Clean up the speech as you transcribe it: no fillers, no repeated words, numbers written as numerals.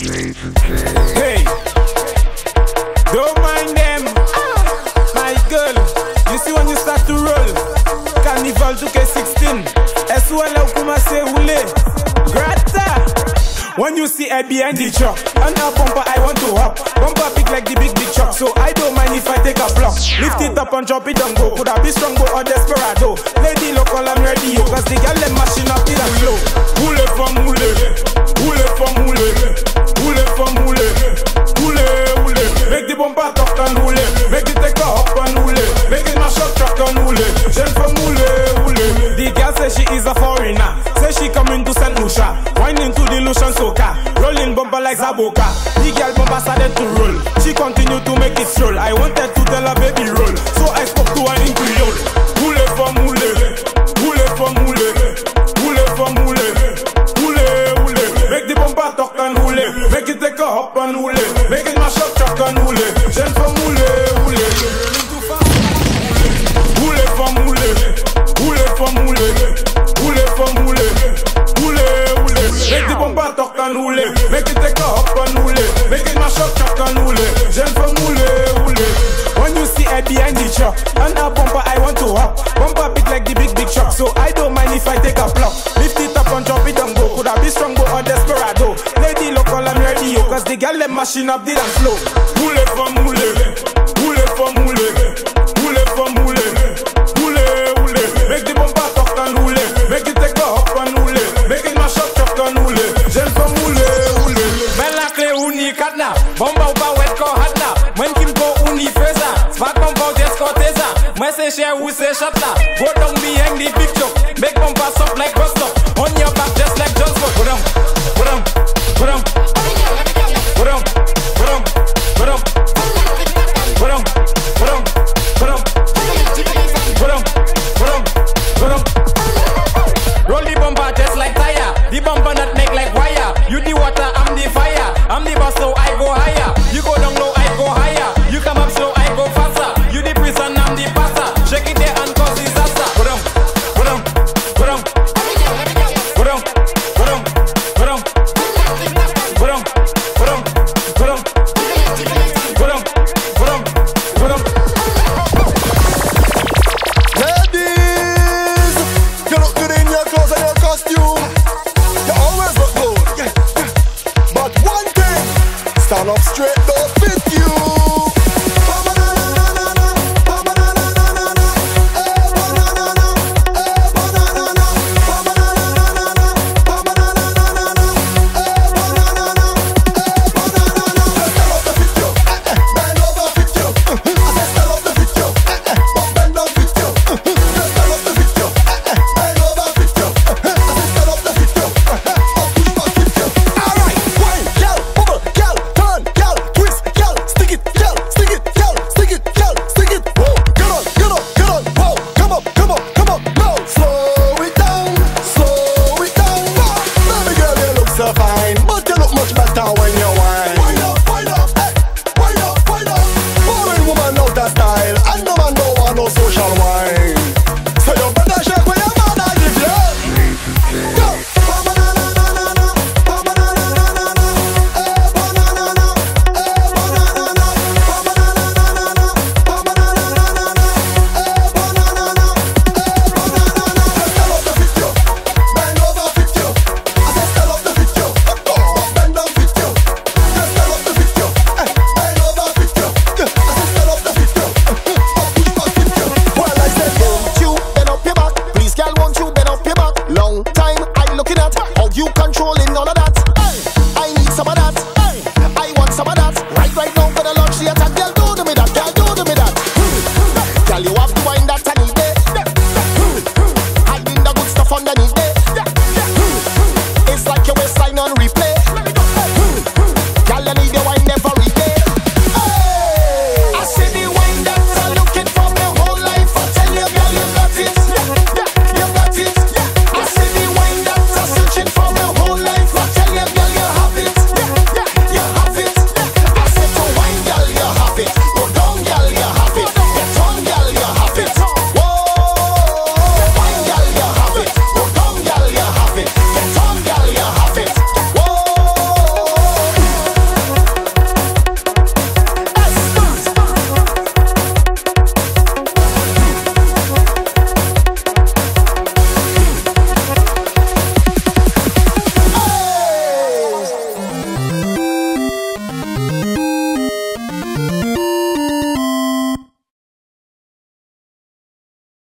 Hey, don't mind them. My girl, you see when you start to roll, Carnival 2K16, S1 kuma se hule, grata. When you see her behind the truck, on her bumper I want to hop. Bumper big like the big truck, so I don't mind if I take a block. Lift it up and drop it and go. Could I be strong go or desperado? Lady local, I'm ready, yo, cause the girl them machine up in a flow. Hule from hule, hule from hule, hule from hule, hule, hule. Make the bumper talk and hule, make it take a hop and hule, make it mash up truck and hule. Jen from hule, hule. The girl says she is a foreigner, say she coming to St. Lucia, winding to the Lucian soca, rolling bumper like Zaboka. The girl bumper started to roll, she continued to make it stroll. I wanted to tell her baby roll, so I spoke to her in Creole. Hule from hule, hule from hule, hule from hule, hule, hule. Make the bumper talk and hule, make it take a hop and hule, make it mash up truck and hule. Jen from hule, hule. Hule from hule, hule from hule, hule from hule, hule, hule. Make the bumper talk and hule, make it take a hop and hule, make it mash up truck and hule. Jen from hule, hule. When you see her behind the truck, on her bumper I want to hop. Bumper big like the big truck, so I don't mind if I take a block. Lift it up and drop it and go. Could I be strong go or desperado? Lady local, I'm ready, yo, cause the girl them machine up the dance flow. Hule from hule, hule from hule, hule from hule, hule, hule. Make the bumper talk and hule, make it take a hop and hule, make it mash up truck and hule. Jen from hule, hule. Bella clé uni katna, bomba uba wet ko hatna. When kim go uni feza, spark bomba just corteza. Moi c'est cher ou c'est chatna. Go down behind the big truck, make bomba up like bus stop. On your back just like John Scott. Go down, go down, go down, go down, go down, go down, go down, go down, go down, go down, go down, go down. Roll the bumper just like tire. The bumper not make like wire. You the water, I'm the fire. I'm the boss, so I go higher. You go down low, I go higher. You come up slow, I go faster. You the prison, I'm the passer. Shake it there and cause disaster. Go down, go down, go down, go down, go down, go down, go down, go down, go down, go down, go down, go down. Ladies, you look good in your clothes and your costume. You always look good. But one thing, stand up straight though.